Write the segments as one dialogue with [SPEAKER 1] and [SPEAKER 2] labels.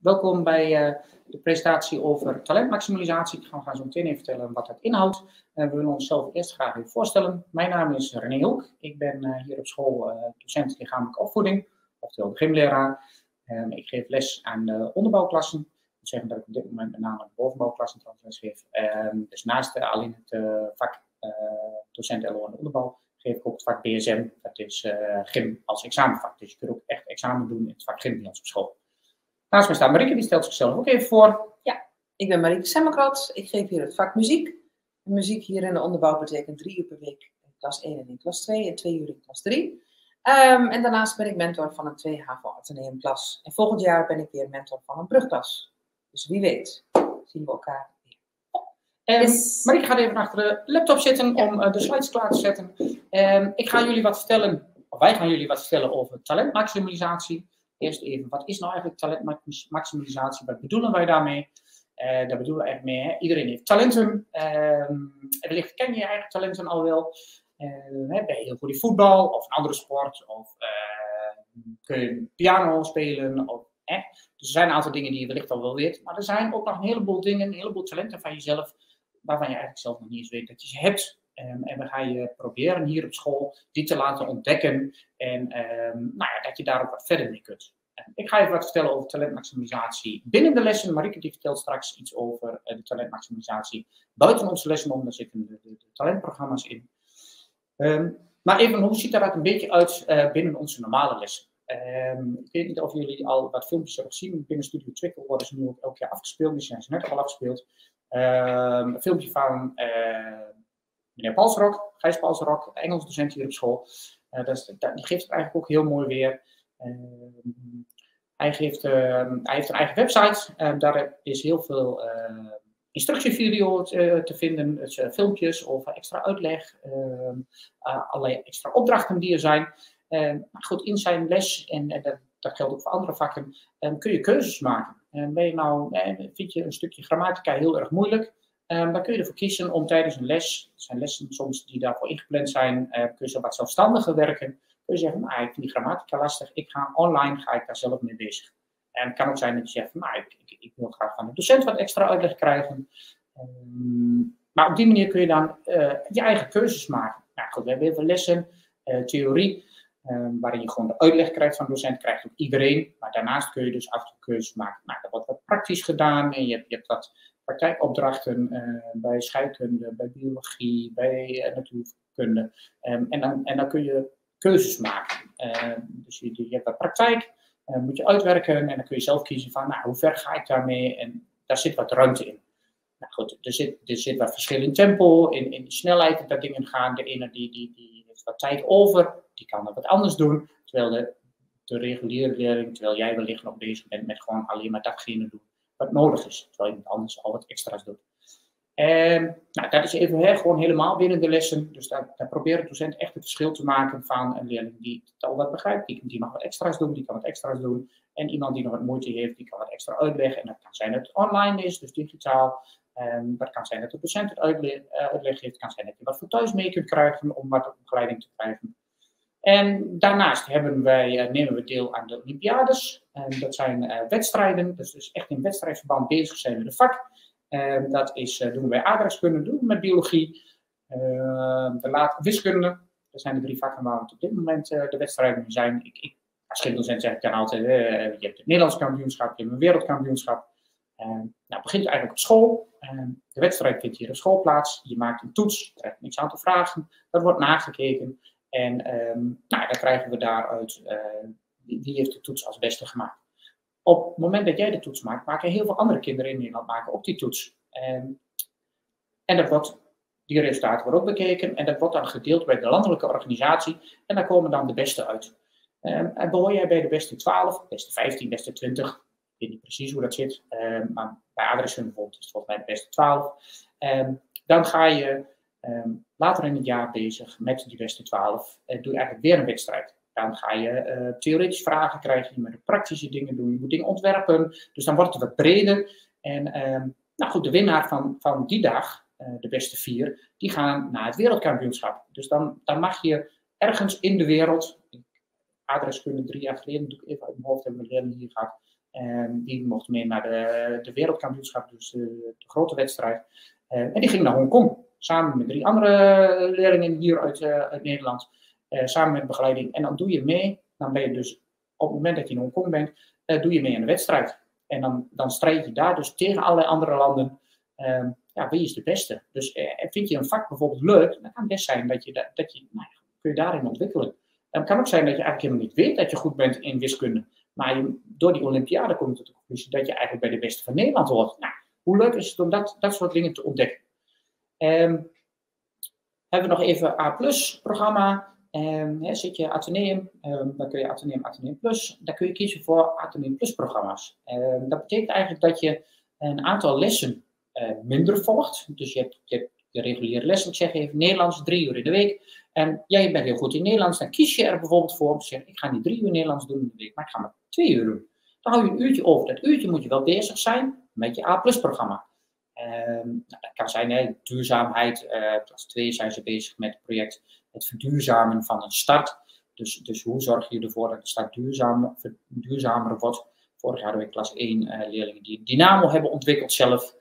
[SPEAKER 1] Welkom bij de presentatie over talentmaximalisatie. Ik ga zo meteen even vertellen wat dat inhoudt. We willen onszelf eerst graag even voorstellen. Mijn naam is René Hulk. Ik ben hier op school docent lichamelijke opvoeding, oftewel de gymleraar. Ik geef les aan de onderbouwklassen. Dat wil zeggen dat ik op dit moment met name de bovenbouwklassen les geef. Dus naast alleen het vak docent LO en onderbouw geef ik ook het vak BSM. Dat is gym als examenvak. Dus je kunt ook echt examen doen in het vak gym bij ons op school. Naast mij staat Marieke, die stelt zichzelf ook even voor.
[SPEAKER 2] Ja, ik ben Marieke Semmelkrot. Ik geef hier het vak muziek. Muziek hier in de onderbouw betekent 3 uur per week in klas 1 en in klas 2 en 2 uur in klas 3. En daarnaast ben ik mentor van een 2 HAVO Atheneum klas. En volgend jaar ben ik weer mentor van een brugklas. Dus wie weet, zien we elkaar weer.
[SPEAKER 1] Yes. Marieke gaat even achter de laptop zitten om de slides klaar te zetten. Ik ga jullie wat vertellen, of wij gaan jullie wat vertellen over talentmaximalisatie. Eerst even, wat is nou eigenlijk talentmaximalisatie? Wat bedoelen wij daarmee? Daar bedoelen we eigenlijk mee, hè? Iedereen heeft talenten. Wellicht ken je je eigen talenten al wel. Ben je heel goed in voetbal of een andere sport? Of kun je piano spelen? Dus er zijn een aantal dingen die je wellicht al wel weet. Maar er zijn ook nog een heleboel dingen, een heleboel talenten van jezelf, waarvan je eigenlijk zelf nog niet eens weet dat je ze hebt. En dan ga je proberen hier op school die te laten ontdekken en dat je daar ook wat verder mee kunt. Ik ga even wat vertellen over talentmaximalisatie binnen de lessen. Marieke die vertelt straks iets over de talentmaximalisatie buiten onze lessen, om daar zitten de talentprogramma's in. Maar even, hoe ziet dat een beetje uit binnen onze normale lessen? Ik weet niet of jullie al wat filmpjes hebben gezien. Binnen Studio Twickel worden ze nu ook elk jaar afgespeeld. Die zijn ze net al afgespeeld. Een filmpje van meneer Palsrok, Gijs Palsrok, Engels docent hier op school. Die geeft het eigenlijk ook heel mooi weer. Hij heeft een eigen website. Daar is heel veel instructievideo te vinden. Dus, filmpjes over extra uitleg. Allerlei extra opdrachten die er zijn. Maar goed, in zijn les, en dat geldt ook voor andere vakken, kun je keuzes maken. Vind je een stukje grammatica heel erg moeilijk? Dan kun je ervoor kiezen om tijdens een les, er zijn lessen soms die daarvoor ingepland zijn, kun je zo wat zelfstandiger werken. Kun je zeggen, ik vind die grammatica lastig, ik ga daar zelf mee bezig. En het kan ook zijn dat je zegt, ik wil graag van de docent wat extra uitleg krijgen. Maar op die manier kun je dan je eigen keuzes maken. Nou goed, we hebben heel veel lessen, theorie, waarin je gewoon de uitleg krijgt van de docent, krijgt ook iedereen. Maar daarnaast kun je dus af en toe keuzes maken. Nou, dat wordt wat praktisch gedaan en je hebt wat praktijkopdrachten bij scheikunde, bij biologie, bij natuurkunde. En dan kun je keuzes maken. Dus je hebt wat praktijk, moet je uitwerken en dan kun je zelf kiezen van hoe ver ga ik daarmee, en daar zit wat ruimte in. Nou goed, er zit wat verschil in tempo, in de snelheid dat dingen gaan. De ene die heeft wat tijd over, die kan dat wat anders doen, terwijl de reguliere leerling, terwijl jij wellicht nog bezig bent met gewoon alleen maar datgene doen wat nodig is, terwijl iemand anders al wat extra's doet. Dat is even gewoon helemaal binnen de lessen. Dus daar probeert de docent echt het verschil te maken van een leerling die het al wat begrijpt, die mag wat extra's doen, die kan wat extra's doen. En iemand die nog wat moeite heeft, die kan wat extra uitleggen. En dat kan zijn dat het online is, dus digitaal. Dat kan zijn dat de docent het uitleg heeft. Het kan zijn dat je wat voor thuis mee kunt krijgen om wat begeleiding te krijgen. En daarnaast nemen we deel aan de Olympiades. Dat zijn wedstrijden, dus echt in wedstrijdverband bezig zijn met een vak. Dat doen we bij aardrijkskunde, doen we met biologie, wiskunde. Dat zijn de 3 vakken waar we op dit moment de wedstrijden zijn. Ik als schildocent zeg ik dan altijd, je hebt het Nederlands kampioenschap, je hebt een wereldkampioenschap. Het begint eigenlijk op school. De wedstrijd vindt hier op school plaats. Je maakt een toets, je krijgt een aantal vragen, dat wordt nagekeken. En dan krijgen we daaruit, wie heeft de toets als beste gemaakt. Op het moment dat jij de toets maakt, maken heel veel andere kinderen in Nederland ook die toets. En die resultaten worden ook bekeken en dat wordt dan gedeeld bij de landelijke organisatie. En daar komen dan de beste uit. En behoor jij bij de beste 12, beste 15, beste 20, ik weet niet precies hoe dat zit, maar bij aardrijkskunde bijvoorbeeld is het volgens mij de beste 12. Dan ga je later in het jaar bezig met die beste 12 en doe je eigenlijk weer een wedstrijd. Dan ga je theoretische vragen krijgen, je moet praktische dingen doen, je moet dingen ontwerpen. Dus dan wordt het wat breder. En de winnaar van die dag, de beste 4, die gaan naar het wereldkampioenschap. Dus dan mag je ergens in de wereld, aardrijkskunde 3 jaar geleden, doe ik even uit mijn hoofd, hebben we leerlingen hier gehad, Die mocht mee naar de wereldkampioenschap, dus de grote wedstrijd. En die ging naar Hongkong, samen met 3 andere leerlingen hier uit Nederland. Samen met begeleiding. En dan doe je mee, dan ben je dus op het moment dat je in Hongkong bent, doe je mee aan de wedstrijd. En dan strijd je daar dus tegen allerlei andere landen. Wie is de beste? Dus vind je een vak bijvoorbeeld leuk, dan kan het best zijn dat je kun je daarin ontwikkelen. Het kan ook zijn dat je eigenlijk helemaal niet weet dat je goed bent in wiskunde. Maar door die Olympiade kom je tot de conclusie dat je eigenlijk bij de beste van Nederland hoort. Nou, hoe leuk is het om dat soort dingen te ontdekken? Hebben we nog even A+-programma. Zit je Atheneum, dan kun je Atheneum Plus. Dan kun je kiezen voor Atheneum Plus programma's. Dat betekent eigenlijk dat je een aantal lessen minder volgt. Dus je hebt je reguliere lessen, ik zeg even Nederlands, 3 uur in de week. En jij bent heel goed in Nederlands, dan kies je er bijvoorbeeld voor om te zeggen, ik ga niet 3 uur Nederlands doen in de week, maar ik ga maar 2 uur doen. Dan hou je een uurtje over. Dat uurtje moet je wel bezig zijn met je A+-programma. Dat kan zijn duurzaamheid. Klas 2 zijn ze bezig met het project het verduurzamen van een stad. Dus hoe zorg je ervoor dat de stad duurzamer wordt? Vorig jaar hadden we klas 1 leerlingen die een dynamo hebben ontwikkeld zelf.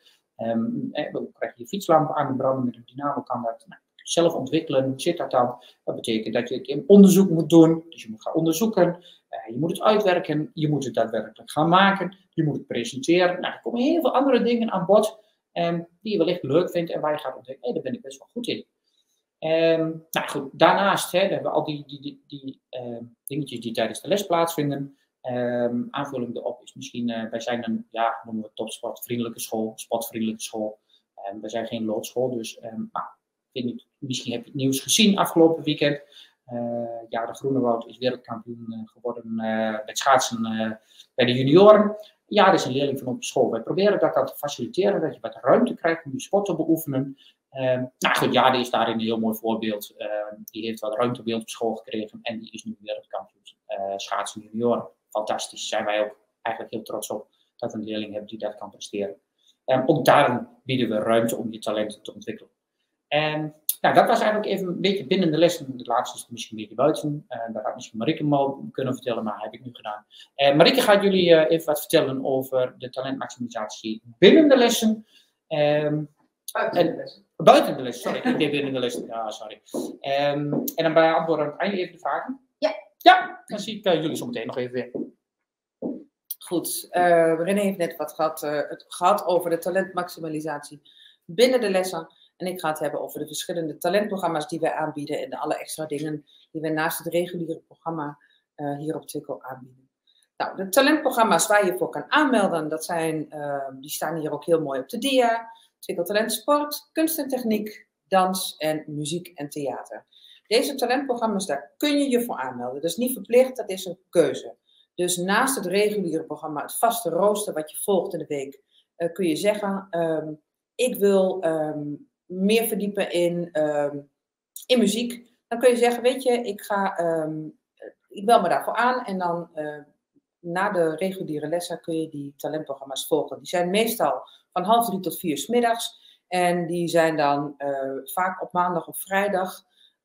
[SPEAKER 1] Dan krijg je fietslampen aangebrand met een dynamo, kan dat zelf ontwikkelen. Zit dat dan? Dat betekent dat je het onderzoek moet doen. Dus je moet gaan onderzoeken. Je moet het uitwerken. Je moet het daadwerkelijk gaan maken. Je moet het presenteren. Nou, er komen heel veel andere dingen aan bod die je wellicht leuk vindt en waar je gaat ontdekken. Daar ben ik best wel goed in. Goed, daarnaast hebben we al die dingetjes die tijdens de les plaatsvinden. Aanvulling erop is misschien, wij zijn een, noemen we topsportvriendelijke school, sportvriendelijke school. Wij zijn geen loodschool, dus misschien heb je het nieuws gezien afgelopen weekend. De Groenewoud is wereldkampioen geworden met schaatsen bij de junioren. Ja, dat is een leerling van op school. Wij proberen dat te faciliteren, dat je wat ruimte krijgt om je sport te beoefenen. Die is daarin een heel mooi voorbeeld. Die heeft wat ruimtebeeld op school gekregen en die is nu wereldkampioen schaatsen junioren. Fantastisch, zijn wij ook eigenlijk heel trots op dat we een leerling hebben die dat kan presteren. Ook daarin bieden we ruimte om je talenten te ontwikkelen. Dat was eigenlijk even een beetje binnen de les. De laatste is misschien een beetje buiten. Daar had misschien Marieke mal kunnen vertellen, maar dat heb ik nu gedaan. Marieke gaat jullie even wat vertellen over de talentmaximisatie binnen de lessen. Buiten de les, sorry. Ik deed binnen de les. Ja, sorry. En dan beantwoorden aan het einde even de vragen. Ja, dan zie ik jullie zo meteen nog even weer.
[SPEAKER 2] Goed, René heeft net wat gehad over de talentmaximalisatie binnen de lessen. En ik ga het hebben over de verschillende talentprogramma's die wij aanbieden en alle extra dingen die we naast het reguliere programma hier op Twickel aanbieden. Nou, de talentprogramma's waar je voor kan aanmelden, die staan hier ook heel mooi op de dia. Twickel Talent Sport, Kunst en Techniek, Dans en Muziek en Theater. Deze talentprogramma's, daar kun je je voor aanmelden. Dat is niet verplicht, dat is een keuze. Dus naast het reguliere programma, het vaste rooster wat je volgt in de week, kun je zeggen, ik wil meer verdiepen in muziek. Dan kun je zeggen, weet je, ik meld me daarvoor aan en dan na de reguliere lessen kun je die talentprogramma's volgen. Die zijn meestal van 2:30 tot 4:00 's middags en die zijn dan vaak op maandag of vrijdag.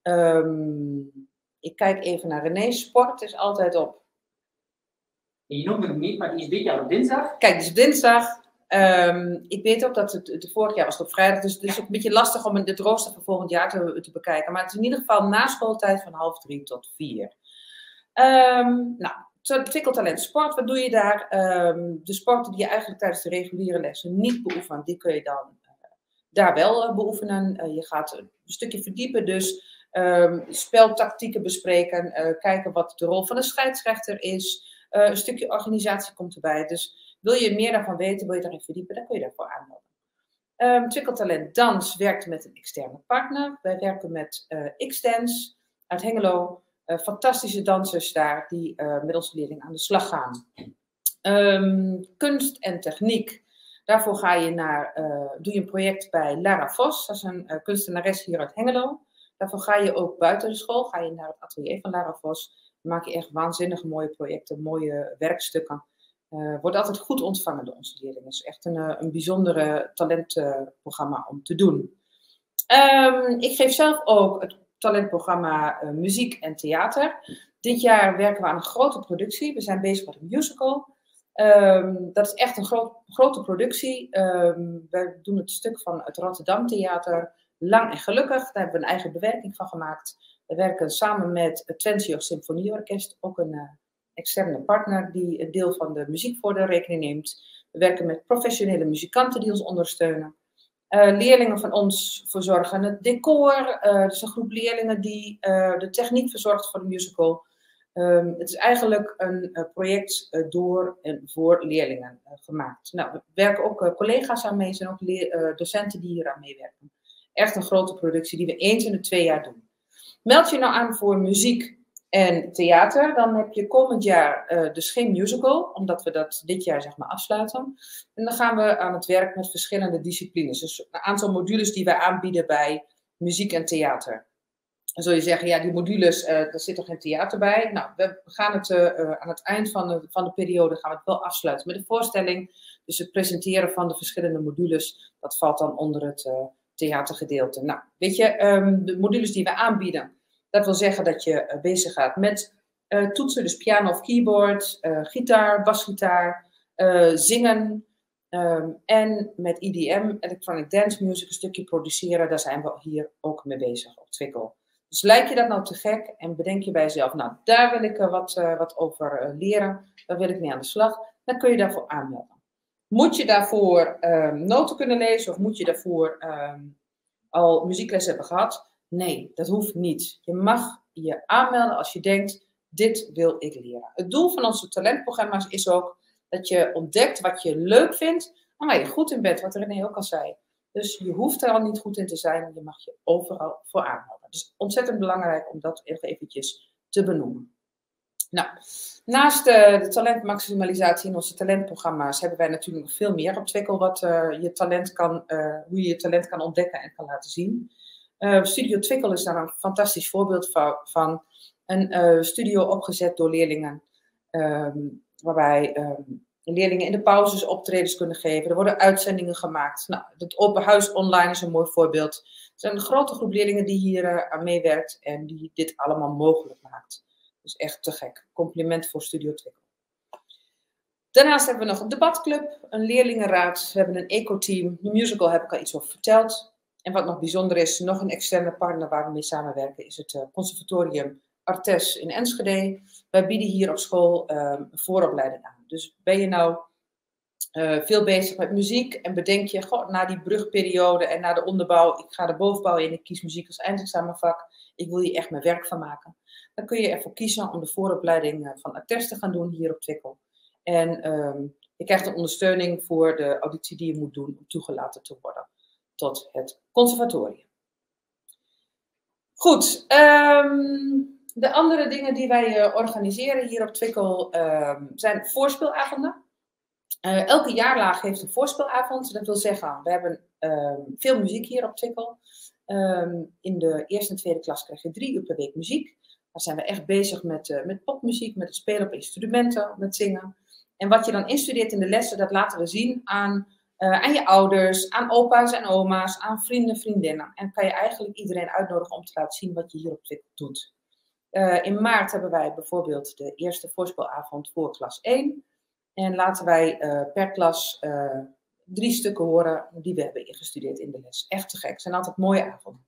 [SPEAKER 2] Ik kijk even naar René. Sport is altijd op.
[SPEAKER 1] Je noemde hem niet, maar die is dit jaar op dinsdag.
[SPEAKER 2] Kijk, die is op dinsdag. Ik weet ook dat het vorig jaar was op vrijdag, dus het is ook een beetje lastig om het rooster van volgend jaar te bekijken. Maar het is in ieder geval na schooltijd van 2:30 tot 4:00. Twickel Talent Sport, wat doe je daar? De sporten die je eigenlijk tijdens de reguliere lessen niet beoefent, die kun je dan daar wel beoefenen. Je gaat een stukje verdiepen, dus speltactieken bespreken, kijken wat de rol van de scheidsrechter is. Een stukje organisatie komt erbij. Dus wil je meer daarvan weten, wil je daarin verdiepen, dan kun je daarvoor aanmelden. Twickel Talent Dans werkt met een externe partner. Wij werken met X-Dance uit Hengelo. Fantastische dansers daar die met onze leerlingen aan de slag gaan. Kunst en techniek. Daarvoor doe je een project bij Lara Vos. Dat is een kunstenares hier uit Hengelo. Daarvoor ga je ook buiten de school. Ga je naar het atelier van Lara Vos. Dan maak je echt waanzinnig mooie projecten, mooie werkstukken. Wordt altijd goed ontvangen door onze leerlingen. Het is echt een bijzondere talentprogramma om te doen. Ik geef zelf ook het talentprogramma Muziek en Theater. Dit jaar werken we aan een grote productie. We zijn bezig met een musical. Dat is echt een grote productie. We doen het stuk van het Rotterdam Theater, Lang en Gelukkig. Daar hebben we een eigen bewerking van gemaakt. We werken samen met het Twente Symfonieorkest, ook een externe partner die een deel van de muziek voor de rekening neemt. We werken met professionele muzikanten die ons ondersteunen. Leerlingen van ons verzorgen het decor. Dus een groep leerlingen die de techniek verzorgt voor de musical. Het is eigenlijk een project door en voor leerlingen gemaakt. Nou, we werken ook collega's aan mee, er zijn ook docenten die hier aan meewerken. Echt een grote productie die we eens in de 2 jaar doen. Meld je nou aan voor muziek en theater, dan heb je komend jaar dus geen musical, omdat we dat dit jaar zeg maar afsluiten. En dan gaan we aan het werk met verschillende disciplines. Dus een aantal modules die wij aanbieden bij muziek en theater. Dan zul je zeggen, ja, die modules, daar zit toch geen theater bij? Nou, we gaan het aan het eind van de periode gaan we het wel afsluiten met de voorstelling. Dus het presenteren van de verschillende modules, dat valt dan onder het theatergedeelte. Nou, weet je, de modules die we aanbieden, dat wil zeggen dat je bezig gaat met toetsen, dus piano of keyboard, gitaar, basgitaar, zingen en met EDM, Electronic Dance Music, een stukje produceren. Daar zijn we hier ook mee bezig op Twickel. Dus lijkt je dat nou te gek en bedenk je bij jezelf, nou daar wil ik wat over leren, daar wil ik mee aan de slag, dan kun je daarvoor aanmelden. Moet je daarvoor noten kunnen lezen of moet je daarvoor al muziekles hebben gehad? Nee, dat hoeft niet. Je mag je aanmelden als je denkt, dit wil ik leren. Het doel van onze talentprogramma's is ook dat je ontdekt wat je leuk vindt en waar je goed in bent, wat René ook al zei. Dus je hoeft er al niet goed in te zijn, je mag je overal voor aanmelden. Dus ontzettend belangrijk om dat eventjes te benoemen. Nou, naast de talentmaximalisatie in onze talentprogramma's hebben wij natuurlijk nog veel meer op Twickel wat hoe je je talent kan ontdekken en kan laten zien. Studio Twickel is daar een fantastisch voorbeeld van. Een studio opgezet door leerlingen, waarbij leerlingen in de pauzes optredens kunnen geven. Er worden uitzendingen gemaakt. Nou, het Open Huis online is een mooi voorbeeld. Er zijn een grote groep leerlingen die hier aan meewerkt en die dit allemaal mogelijk maakt. Dus echt te gek. Compliment voor Studio Twickel. Daarnaast hebben we nog een debatclub, een leerlingenraad. We hebben een eco-team. De musical heb ik al iets over verteld. En wat nog bijzonder is, nog een externe partner waar we mee samenwerken, is het conservatorium Artes in Enschede. Wij bieden hier op school een vooropleiding aan. Dus ben je nou veel bezig met muziek en bedenk je, goh, na die brugperiode en na de onderbouw, ik ga de bovenbouw in, ik kies muziek als eindexamenvak, ik wil hier echt mijn werk van maken. Dan kun je ervoor kiezen om de vooropleiding van Artes te gaan doen hier op Twickel. En je krijgt een ondersteuning voor de auditie die je moet doen om toegelaten te worden tot het conservatorium. Goed, de andere dingen die wij organiseren hier op Twickel zijn voorspeelavonden. Elke jaarlaag heeft een voorspeelavond. Dat wil zeggen, we hebben veel muziek hier op Twickel. In de eerste en tweede klas krijg je 3 uur per week muziek. Dan zijn we echt bezig met popmuziek, met het spelen op instrumenten, met zingen. En wat je dan instudeert in de lessen, dat laten we zien aan je ouders, aan opa's en oma's, aan vrienden en vriendinnen. En kan je eigenlijk iedereen uitnodigen om te laten zien wat je hier op Twickel doet. In maart hebben wij bijvoorbeeld de eerste voorspeelavond voor klas 1. En laten wij per klas 3 stukken horen die we hebben ingestudeerd in de les. Echt te gek. Het zijn altijd mooie avonden.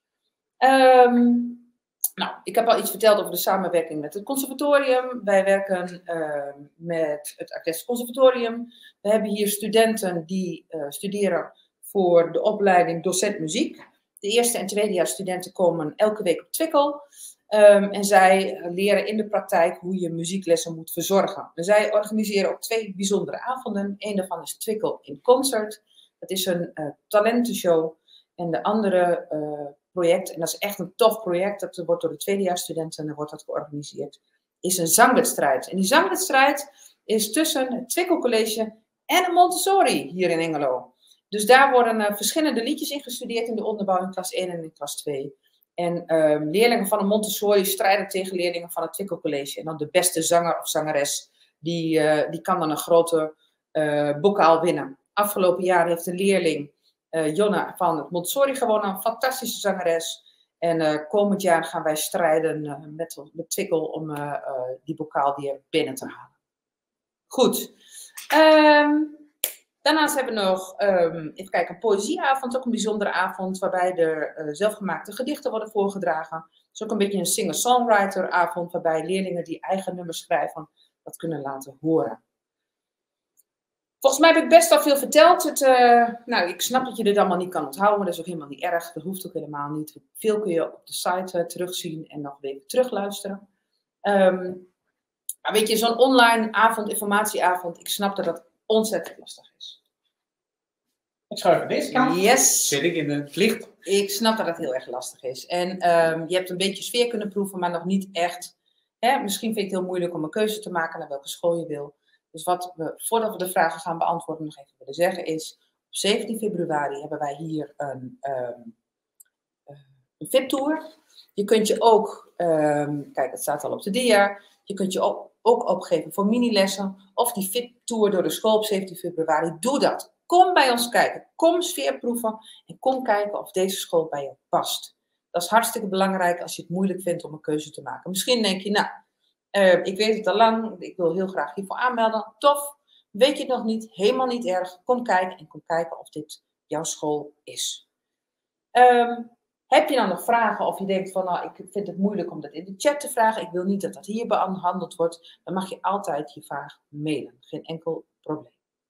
[SPEAKER 2] Nou, ik heb al iets verteld over de samenwerking met het conservatorium. Wij werken met het Artes Conservatorium. We hebben hier studenten die studeren voor de opleiding docent muziek. De eerste en tweedejaars studenten komen elke week op Twickel. En zij leren in de praktijk hoe je muzieklessen moet verzorgen. En zij organiseren ook 2 bijzondere avonden. Eén daarvan is Twickel in Concert. Dat is een talentenshow. En de andere project, en dat is echt een tof project, dat wordt door de tweedejaarsstudenten wordt dat georganiseerd, is een zangwedstrijd. En die zangwedstrijd is tussen het Twickel College en een Montessori hier in Hengelo. Dus daar worden verschillende liedjes ingestudeerd in de onderbouw in klas 1 en in klas 2. En leerlingen van een Montessori strijden tegen leerlingen van het Twickel College. En dan de beste zanger of zangeres, die kan dan een grote bokaal winnen. Afgelopen jaar heeft een leerling, Jonna van het Montessori gewonnen, een fantastische zangeres. En komend jaar gaan wij strijden met Twickel om die bokaal weer binnen te halen. Goed. Daarnaast hebben we nog, even kijken, een poëzieavond, ook een bijzondere avond, waarbij er zelfgemaakte gedichten worden voorgedragen. Het is ook een beetje een singer-songwriter avond, waarbij leerlingen die eigen nummers schrijven, dat kunnen laten horen. Volgens mij heb ik best al veel verteld. Nou, ik snap dat je dit allemaal niet kan onthouden, dat is ook helemaal niet erg, dat hoeft ook helemaal niet. Veel kun je op de site terugzien en nog weer terugluisteren. Maar weet je, zo'n online avond, informatieavond, ik snap dat dat ontzettend lastig is.
[SPEAKER 1] Ik schuif aan deze kant.
[SPEAKER 2] Yes.
[SPEAKER 1] Zit ik in het licht.
[SPEAKER 2] Ik snap dat het heel erg lastig is. En je hebt een beetje sfeer kunnen proeven, maar nog niet echt. Hè? Misschien vind je het heel moeilijk om een keuze te maken naar welke school je wil. Dus wat we, voordat we de vragen gaan beantwoorden, nog even willen zeggen is, op 17 februari hebben wij hier een VIP-tour. Je kunt je ook, kijk, het staat al op de dia, je kunt je ook opgeven voor minilessen of die VIP-tour door de school op 17 februari. Doe dat. Kom bij ons kijken. Kom sfeer proeven en kom kijken of deze school bij je past. Dat is hartstikke belangrijk als je het moeilijk vindt om een keuze te maken. Misschien denk je, nou, ik weet het al lang, ik wil heel graag hiervoor aanmelden. Tof, weet je het nog niet, helemaal niet erg. Kom kijken en kom kijken of dit jouw school is. Heb je dan nog vragen of je denkt van, nou, ik vind het moeilijk om dat in de chat te vragen. Ik wil niet dat dat hier behandeld wordt. Dan mag je altijd je vraag mailen. Geen enkel probleem.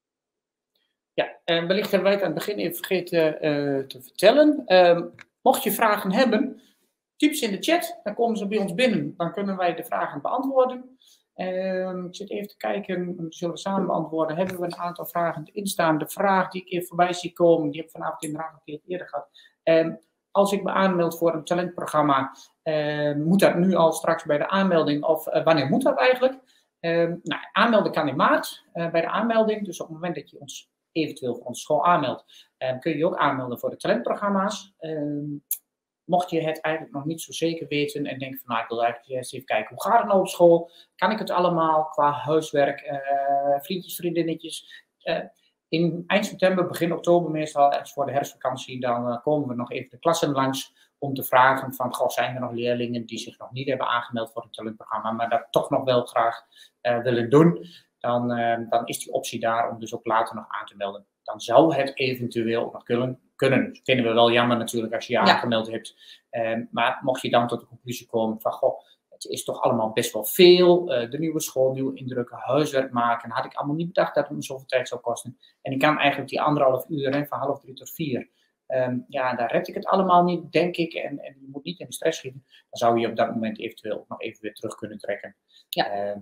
[SPEAKER 1] Ja, en wellicht hebben wij het aan het begin even vergeten te vertellen. Mocht je vragen hebben, typ ze in de chat. Dan komen ze bij ons binnen. Dan kunnen wij de vragen beantwoorden. Ik zit even te kijken, we zullen samen beantwoorden. Hebben we een aantal vragen erin staan? De vraag die ik even voorbij zie komen, die heb ik vanavond inderdaad een keer eerder gehad. Als ik me aanmeld voor een talentprogramma, moet dat nu al straks bij de aanmelding of wanneer moet dat eigenlijk? Nou, aanmelden kan in maart bij de aanmelding. Dus op het moment dat je ons eventueel voor onze school aanmeldt, kun je je ook aanmelden voor de talentprogramma's. Mocht je het eigenlijk nog niet zo zeker weten en denken van, nou, ik wil eigenlijk eerst even kijken, hoe gaat het nou op school? Kan ik het allemaal qua huiswerk, vriendjes, vriendinnetjes? In eind september, begin oktober meestal, ergens voor de herfstvakantie, dan komen we nog even de klassen langs om te vragen van, goh, zijn er nog leerlingen die zich nog niet hebben aangemeld voor het talentprogramma, maar dat toch nog wel graag willen doen? Dan is die optie daar om dus ook later nog aan te melden. Dan zou het eventueel nog kunnen. Dat vinden we wel jammer natuurlijk als je je aangemeld hebt. Maar mocht je dan tot de conclusie komen van, goh, het is toch allemaal best wel veel. De nieuwe school, nieuwe indrukken, huiswerk maken. Had ik allemaal niet bedacht dat het me zoveel tijd zou kosten. En ik kan eigenlijk die 1,5 uur, van 2:30 tot 4. Ja, daar red ik het allemaal niet, denk ik. En je moet niet in de stress schieten. Dan zou je op dat moment eventueel nog even weer terug kunnen trekken. Ja.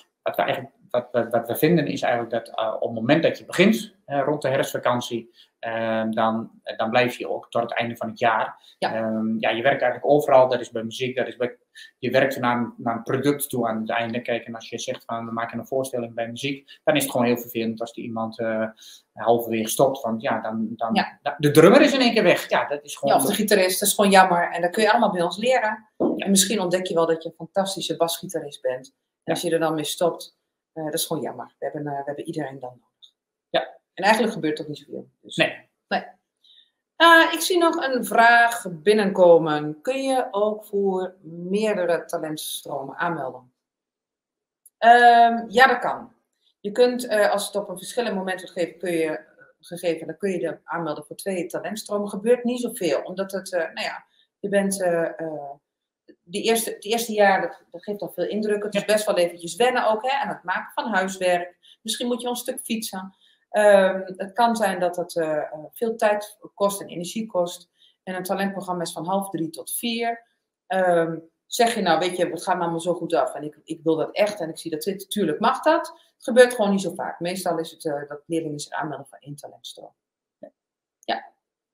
[SPEAKER 1] Wat we vinden is eigenlijk dat op het moment dat je begint, rond de herfstvakantie, dan blijf je ook tot het einde van het jaar. Ja. Je werkt eigenlijk overal, dat is bij muziek, je werkt naar een product toe aan het einde. Kijk, en als je zegt van we maken een voorstelling bij muziek, dan is het gewoon heel vervelend als die iemand halverwege stopt. Want de drummer is in één keer weg. Ja, dat is gewoon
[SPEAKER 2] of de gitarist, dat is gewoon jammer. En dat kun je allemaal bij ons leren. En misschien ontdek je wel dat je een fantastische basgitarist bent. En als je er dan mee stopt, dat is gewoon jammer. We hebben iedereen dan nodig. Ja. En eigenlijk gebeurt er niet zoveel. Dus, nee. Ik zie nog een vraag binnenkomen. Kun je ook voor meerdere talentstromen aanmelden? Ja, dat kan. Je kunt, als het op een verschillend moment wordt gegeven, dan kun je je aanmelden voor 2 talentstromen. Gebeurt niet zoveel, omdat het, je bent... Het eerste jaar, dat geeft al veel indruk. Het is best wel eventjes wennen ook, aan het maken van huiswerk. Misschien moet je wel een stuk fietsen. Het kan zijn dat het veel tijd kost en energie kost. En een talentprogramma is van 2:30 tot 4. Zeg je nou, weet je, het gaat me allemaal zo goed af. En ik wil dat echt en ik zie dat dit. Tuurlijk mag dat. Het gebeurt gewoon niet zo vaak. Meestal is het dat leerlingen zich aanmelden voor 1 talentstroom. Ja.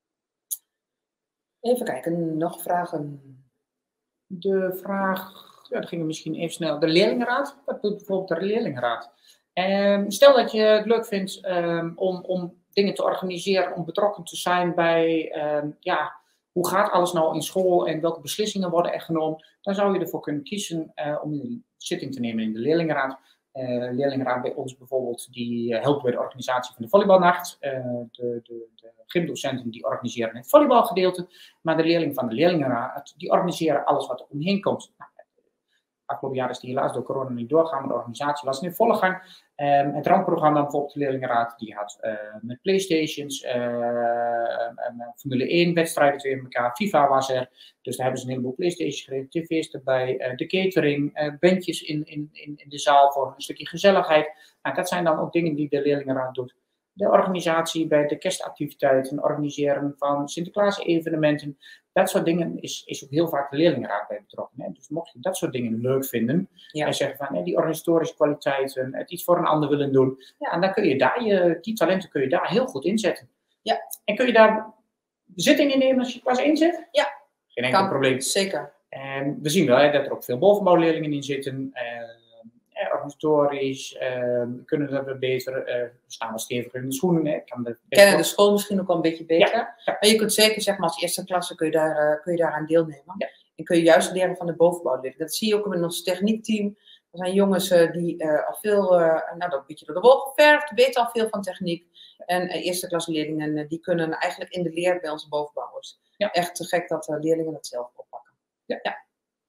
[SPEAKER 2] Even kijken, nog vragen?
[SPEAKER 1] De vraag, dat ging misschien even snel. De leerlingenraad, wat doet bijvoorbeeld de leerlingenraad? Stel dat je het leuk vindt om dingen te organiseren, om betrokken te zijn bij, hoe gaat alles nou in school en welke beslissingen worden er genomen, dan zou je ervoor kunnen kiezen om een zitting te nemen in de leerlingenraad. Leerlingenraad bij ons bijvoorbeeld, die helpt bij de organisatie van de volleybalnacht. De gymdocenten die organiseren het volleybalgedeelte, maar de leerlingen van de leerlingenraad die organiseren alles wat er omheen komt. Nou, Afgelopen jaar is die helaas door corona niet doorgaan, maar de organisatie was in volle gang. Het rampprogramma bijvoorbeeld de leerlingenraad, die had met Playstations, Formule 1 wedstrijden tegen elkaar, FIFA was er. Dus daar hebben ze een heleboel Playstations gegeven, tv's erbij, de catering, bandjes in de zaal voor een stukje gezelligheid. Nou, dat zijn dan ook dingen die de leerlingenraad doet. De organisatie bij de kerstactiviteiten, organiseren van Sinterklaas-evenementen. Dat soort dingen is ook heel vaak de leerlingenraad bij betrokken. Hè? Dus mocht je dat soort dingen leuk vinden en zeggen van die organisatorische kwaliteiten, het iets voor een ander willen doen, en dan kun je daar die talenten kun je daar heel goed inzetten.
[SPEAKER 2] Ja.
[SPEAKER 1] En kun je daar zitting in nemen als je klas 1 zit?
[SPEAKER 2] Ja.
[SPEAKER 1] Geen enkel probleem.
[SPEAKER 2] Zeker.
[SPEAKER 1] En we zien wel dat er ook veel bovenbouwleerlingen in zitten. Organisatorisch, kunnen we beter, staan we steviger in de schoenen. Hè.
[SPEAKER 2] Kennen de school misschien ook wel een beetje beter.
[SPEAKER 1] Ja.
[SPEAKER 2] Maar je kunt zeker, zeg maar, als eerste klasse kun je daaraan deelnemen.
[SPEAKER 1] Ja.
[SPEAKER 2] En kun je juist leren van de bovenbouwleerlingen. Dat zie je ook in ons techniekteam. Er zijn jongens die al veel, een beetje door de wol geverfd, weten al veel van techniek. En eerste klasse leerlingen, die kunnen eigenlijk in de leer bij onze bovenbouwers.
[SPEAKER 1] Ja.
[SPEAKER 2] Echt te gek dat leerlingen dat zelf oppakken.
[SPEAKER 1] Ja.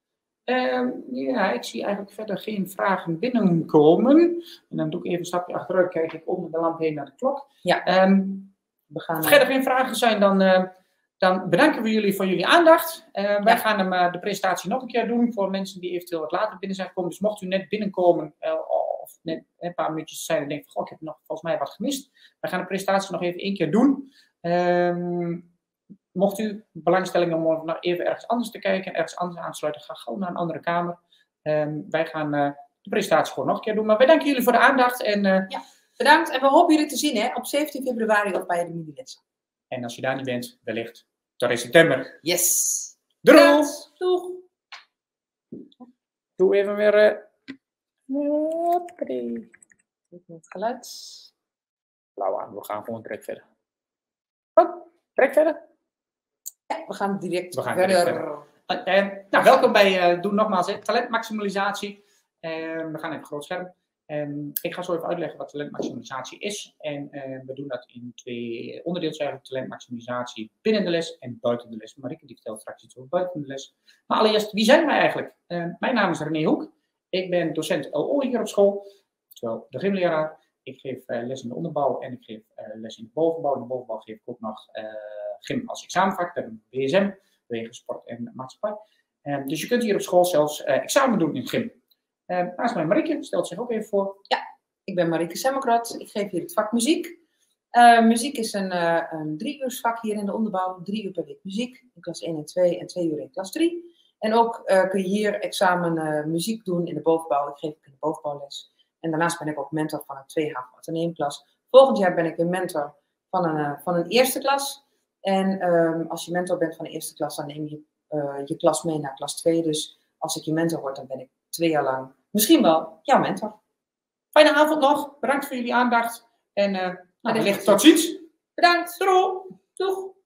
[SPEAKER 1] Ik zie eigenlijk verder geen vragen binnenkomen. En dan doe ik even een stapje achteruit, kijk ik onder de lamp heen naar de klok.
[SPEAKER 2] Ja.
[SPEAKER 1] Als er geen vragen zijn, dan bedanken we jullie voor jullie aandacht. Wij gaan de presentatie nog een keer doen voor mensen die eventueel wat later binnen zijn gekomen. Dus mocht u net binnenkomen of net een paar minuutjes zijn en denken van, ik heb nog volgens mij wat gemist. Wij gaan de presentatie nog even 1 keer doen. Mocht u belangstelling hebben om nog even ergens anders te kijken en ergens anders aan te sluiten, ga gewoon naar een andere kamer. Wij gaan de presentatie gewoon nog een keer doen. Maar wij danken jullie voor de aandacht. En,
[SPEAKER 2] bedankt. En we hopen jullie te zien op 17 februari of bij de mini-lessen.
[SPEAKER 1] En als je daar niet bent, wellicht tot in september.
[SPEAKER 2] Yes.
[SPEAKER 1] Doei.
[SPEAKER 2] Doeg.
[SPEAKER 1] Doe even weer...
[SPEAKER 2] Het geluid.
[SPEAKER 1] Blauw aan, we gaan gewoon direct verder. Direct verder?
[SPEAKER 2] Ja, we gaan direct
[SPEAKER 1] verder. Welkom bij, doe nogmaals, talentmaximalisatie. We gaan even groot scherm. Ik ga zo even uitleggen wat talentmaximalisatie is. En we doen dat in 2 onderdelen. Talentmaximalisatie binnen de les en buiten de les. Marieke die vertelt straks iets over buiten de les. Maar allereerst, wie zijn wij eigenlijk? Mijn naam is René Hoek. Ik ben docent LO hier op school. Oftewel de gymleraar. Ik geef les in de onderbouw en ik geef les in de bovenbouw. In de bovenbouw geef ik ook nog gym als examenvak. Dat is een BSM, Wegen, Sport en Maatschappij. Dus je kunt hier op school zelfs examen doen in gym. Naast mij Marieke, stelt zich ook even voor.
[SPEAKER 2] Ja, ik ben Marieke Semmelkrot. Ik geef hier het vak muziek. Muziek is een 3-uursvak hier in de onderbouw. 3 uur per week muziek in klas 1 en 2 en 2 uur in klas 3. En ook kun je hier examen muziek doen in de bovenbouw. Ik geef in de bovenbouwles. En daarnaast ben ik ook mentor van een 2 HAVO Atheneumklas. Volgend jaar ben ik weer mentor van een eerste klas. En als je mentor bent van de eerste klas, dan neem je je klas mee naar klas 2. Dus als ik je mentor word, dan ben ik 2 jaar lang misschien wel jouw mentor.
[SPEAKER 1] Fijne avond nog. Bedankt voor jullie aandacht. En wellicht tot ziens.
[SPEAKER 2] Bedankt.
[SPEAKER 1] Doei.
[SPEAKER 2] Doeg.